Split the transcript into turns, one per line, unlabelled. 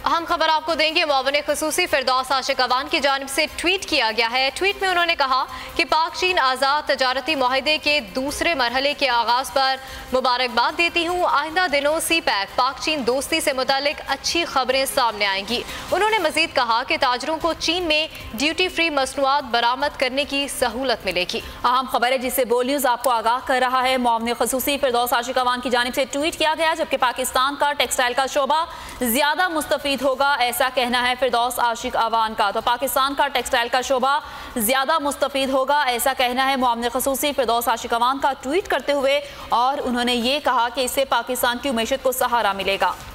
अहम खबर आपको देंगे। मुआविन खुसूसी फिरदौस आशिक अवान की जानिब से ट्वीट किया गया है। ट्वीट में उन्होंने कहा कि पाक चीन आज़ाद तजारती मुआहदे के दूसरे मरहले के आगाज़ पर मुबारकबाद देती हूँ। आइंदा दिनों सी पैक पाक चीन दोस्ती से मुतालिक अच्छी खबरें सामने आएंगी। उन्होंने मजीद कहा कि ताजरों को चीन में ड्यूटी फ्री मसनूआत बरामद करने की सहूलत मिलेगी।
अहम खबर है जिससे बोल न्यूज़ आपको आगाह कर रहा है। मुआविन खुसूसी फिरदौस आशिक अवान की जानिब से ट्वीट किया गया, जबकि पाकिस्तान का टेक्सटाइल का शोबा ज्यादा मुस्तफीद होगा, ऐसा कहना है फिरदौस आशिक अवान का। तो पाकिस्तान का टेक्सटाइल का शोबा ज्यादा मुस्तफीद होगा, ऐसा कहना है मुआविन खुसूसी फिरदौस आशिक अवान का ट्वीट करते हुए। और उन्होंने ये कहा कि इससे पाकिस्तान की मईशत को सहारा मिलेगा।